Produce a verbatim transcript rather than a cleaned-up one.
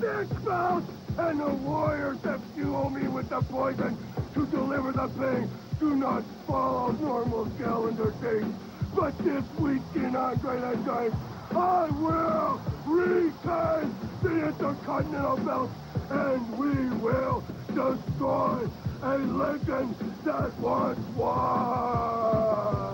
Six bells! And the warriors that fuel me with the poison to deliver the pain do not follow normal calendar dates. But this weekend on Great Time, I will retain the Intercontinental Belt, and we will destroy a legend that once was.